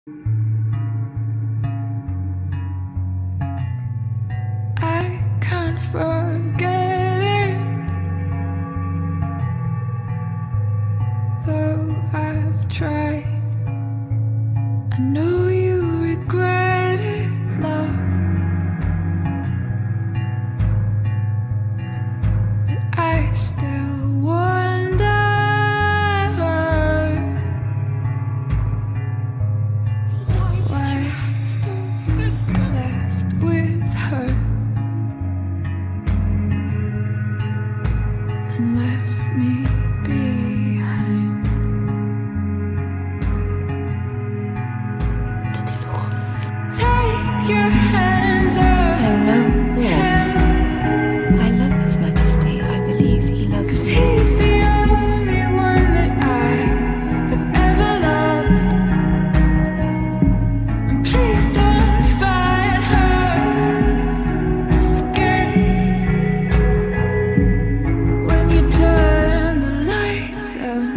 I can't forget it, though I've tried. I know you regret it, love, but I still wonder why you left with her and left me behind. Take your hands off Hello, him, I love His Majesty. I believe he loves 'cause me. he's the only one that I have ever loved. And please don't fight her skin when you turn the lights out.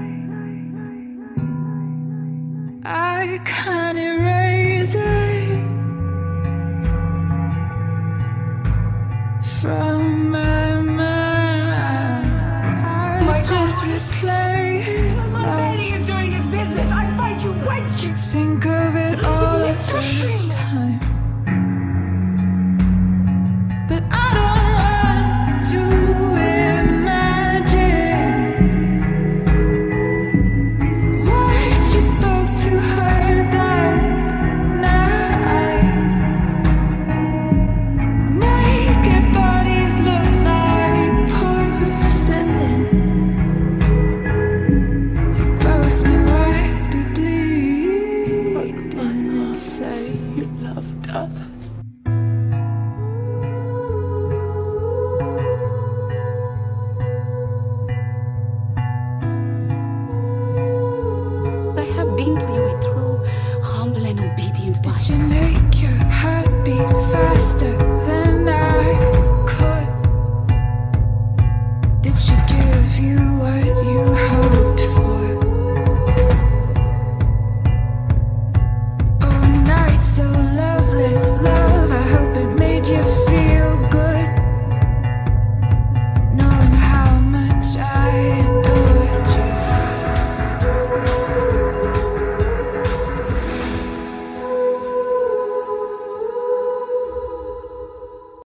I can't erase it from my mind. I just replay it now. is doing his business. I find you wenching. Think of it all the time, but I don't want to imagine what you spoke to her that night. Naked bodies look like porcelain. Both knew I'd be bleeding inside. You loved others. I have been to you a true, humble and obedient Did wife. you make your heart beat faster than I could? Did she give you what you